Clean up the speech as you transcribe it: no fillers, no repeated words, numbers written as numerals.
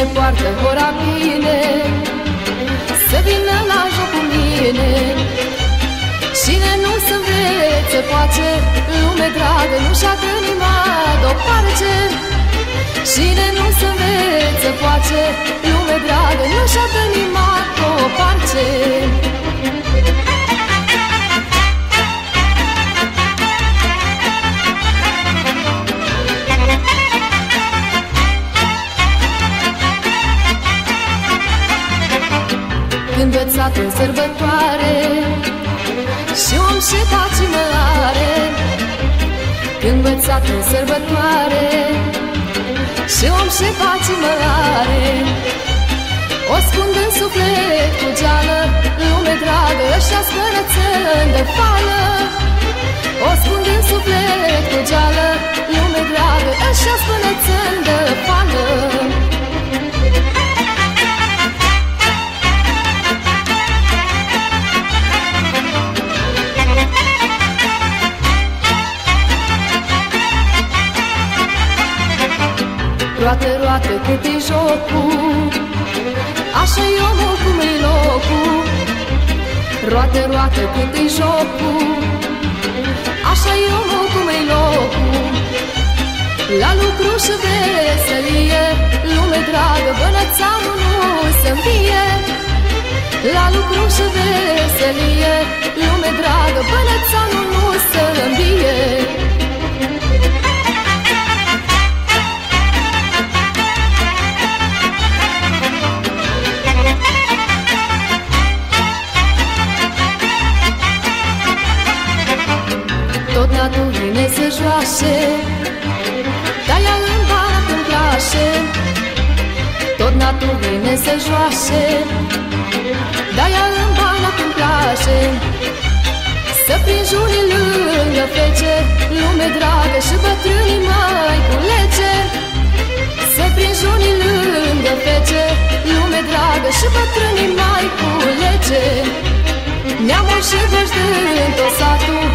poartă hora bine, să vină la joc cu mine. Cine nu se învețe poate, lume dragă, nu-și adă inima deoparce. Cine nu se învețe poate, lume dragă, nu-și adă inima deoparce. Învățat în sărbătoare și om și pace mă are. Învățat în sărbătoare și om și pace mă are. O ascund în suflet cu geală, lume dragă, ăștia spărățăni de fală. O ascund în suflet cu geală, lume dragă, ăștia spărățăni de fală. Roată, roată, cât-i jocul, așa-i omul cum-i locul. Roată, roată, cât-i jocul, așa-i omul cum-i locul. La lucru și veselie, lume dragă, bănățanul nu se învie. La lucru și veselie, lume dragă, bănățanul nu se învie. Tot natul vine să joace, de-aia în banat îmi place. Tot natul vine să joace, de-aia în banat îmi place. Să prinzi unii lângă fece, lume dragă și bătrânii mai cu lege. Să prinzi unii lângă fece, lume dragă și bătrânii mai cu lege. Neamul și vești din tot satul,